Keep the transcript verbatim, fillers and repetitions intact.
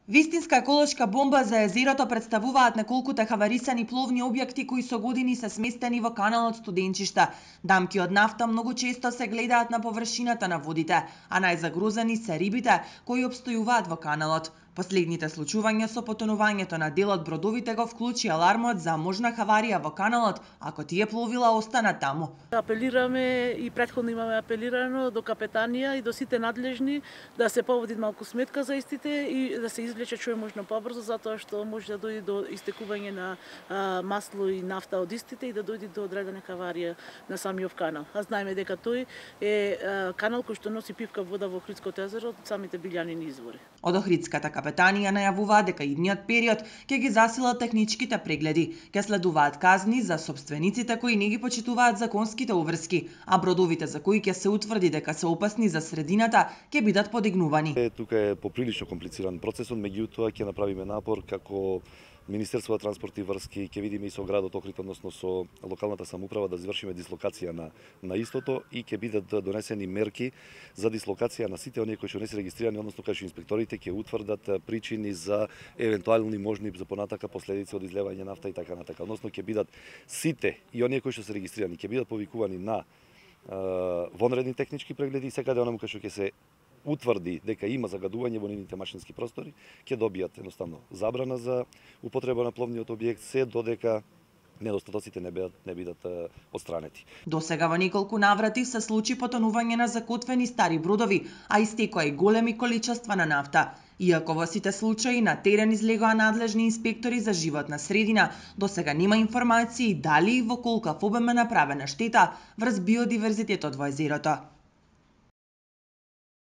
Вистинска еколошка бомба за езерото представуваат неколкуте хаварисани пловни објекти кои со години се сместени во каналот Студенчишта. Дамки од нафта многу често се гледаат на површината на водите, а најзагрозени се рибите кои опстојуваат во каналот. Последните случувања со потонувањето на дел од бродовите го вклучи алармот за можна хаварија во каналот ако тие пловила останат таму. Апелираме и претходно имаме апелирано до капетанија и до сите надлежни да се поводи малку сметка за истите и да се извлече што е можно побрзо, затоа што може да дојде до истекување на а, масло и нафта од истите и да дојде до одредена хаварија на самиот канал. А знаеме дека тој е а, канал кој што носи пивка вода во Охридското езеро од самите билјанини извори. Од Охридската капетанија најавуваа дека идниот период ќе ги засилат техничките прегледи, ќе следуваат казни за сопствениците кои не ги почитуваат законските уврски, а бродовите за кои ќе се утврди дека се опасни за средината ќе бидат подигнувани. Е, тука е поприлично комплициран процесот, меѓутоа ќе направиме напор како Министерство за транспорт и врски, ќе видиме и со градот Охрид, односно со локалната самоуправа да извршиме дислокација на на истото и ќе бидат донесени мерки за дислокација на сите оние кои што не се регистрирани, односно кај што инспекторите ќе утврдат причини за евентуални можни за понатака последици од излевање нафта и така натака. Односно ќе бидат сите и оние кои што се регистрирани ќе бидат повикувани на вонредни технички прегледи и секаде онаму кај што ќе се утврди дека има загадување во нивните машински простори, ќе добијат едноставно забрана за употреба на пловниот објект се додека недостатоците не бидат не бидат отстранети. До сега во неколку наврати се случи потонување на закотвени стари бродови, а истекоа и големи количества на нафта. Иако во сите случаи на терен излегоа надлежни инспектори за животна средина, до сега нема информации дали и во колкав обем е направена штета врз биодиверзитетот во езерото.